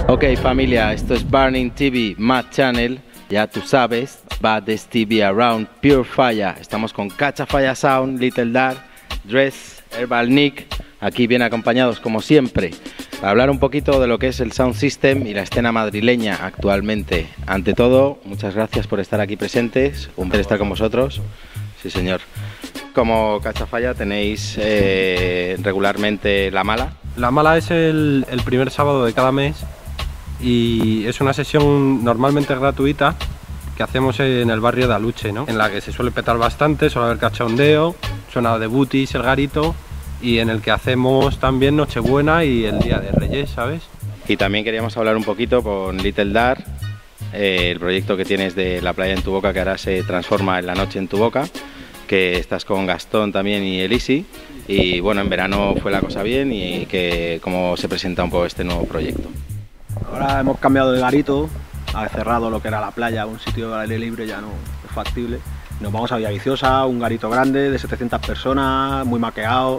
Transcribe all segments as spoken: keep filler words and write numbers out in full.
Ok familia, esto es Burning T V Mad Channel, ya tú sabes, Baddest T V Around, Pure Fire. Estamos con Catch a Fire Sound, Little Dark, Dress, Herbal Nick, aquí bien acompañados como siempre, para hablar un poquito de lo que es el Sound System y la escena madrileña actualmente. Ante todo, muchas gracias por estar aquí presentes, un placer estar con vosotros. Sí señor. Como Catch a Fire tenéis eh, regularmente La Mala. La Mala es el, el primer sábado de cada mes y es una sesión normalmente gratuita que hacemos en el barrio de Aluche, ¿no? En la que se suele petar bastante, suele haber cachondeo, suena de Butis, el garito, y en el que hacemos también Nochebuena y el Día de Reyes, ¿sabes? Y también queríamos hablar un poquito con Little Dark, eh, el proyecto que tienes de La Playa en tu Boca, que ahora se transforma en La Noche en tu Boca, que estás con Gastón también y Elisi, y bueno, en verano fue la cosa bien, y que cómo se presenta un poco este nuevo proyecto. Ahora hemos cambiado de garito, ha cerrado lo que era la playa, un sitio al aire libre ya no es factible. Nos vamos a Villaviciosa, un garito grande de setecientas personas, muy maqueado,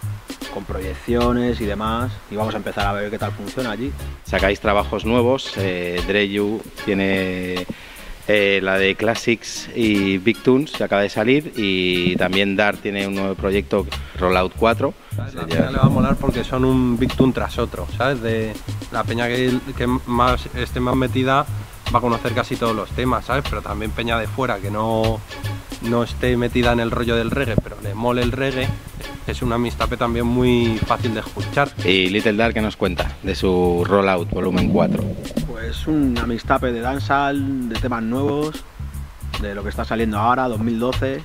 con proyecciones y demás, y vamos a empezar a ver qué tal funciona allí. Sacáis trabajos nuevos, eh, Dreyu tiene eh, la de Classics y Big Tunes, que acaba de salir, y también Dark tiene un nuevo proyecto, Rollout cuatro. La peña le va a molar porque son un Big Tune tras otro, ¿sabes? De la peña que, que más esté más metida va a conocer casi todos los temas, ¿sabes? Pero también peña de fuera que no, no esté metida en el rollo del reggae, pero le mole el reggae, es una mixtape también muy fácil de escuchar. Y Little Dark, ¿qué nos cuenta de su Rollout volumen cuatro? Pues una mixtape de dancehall, de temas nuevos, de lo que está saliendo ahora, dos mil doce,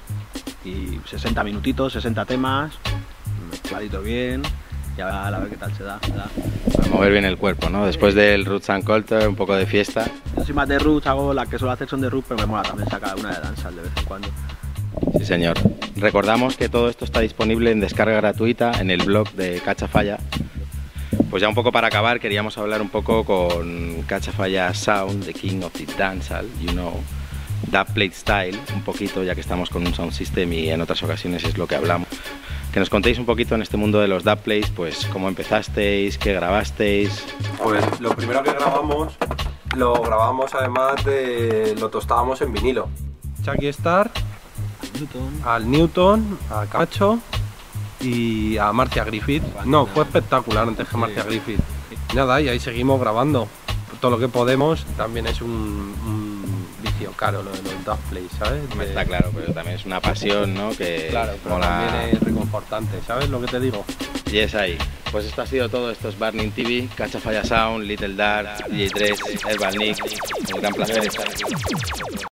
y sesenta minutitos, sesenta temas, mezcladito bien, y a ver, a ver qué tal se da, se da. Para mover bien el cuerpo, ¿no? Después del Roots and Culture, un poco de fiesta. Yo soy más de roots, hago las que suelo hacer son de roots, pero me mola también sacar una de dancehall de vez en cuando. Sí señor. Recordamos que todo esto está disponible en descarga gratuita en el blog de Catch a Fire. Pues ya un poco para acabar, queríamos hablar un poco con Catch a Fire Sound, the King of the Dancehall, you know, dubplate style, un poquito, ya que estamos con un sound system y en otras ocasiones es lo que hablamos. Que nos contéis un poquito en este mundo de los dubplates, pues cómo empezasteis, qué grabasteis. Pues lo primero que grabamos, lo grabamos además de... lo tostábamos en vinilo. Chucky Star, Newton. al Newton, a Cacho y a Marcia Griffith. No, fue espectacular antes que Marcia Griffith. Nada, y ahí seguimos grabando todo lo que podemos. También es un, un vicio caro lo de los dubplates, ¿sabes? De... Está claro, pero también es una pasión, ¿no? Que claro, pero mola... también es reconfortante, ¿sabes lo que te digo? Y es ahí. Pues esto ha sido todo, esto es Burning T V, Catch a Fire Sound, Little Dark, D J tres, Herbal Nick, un gran placer estar aquí.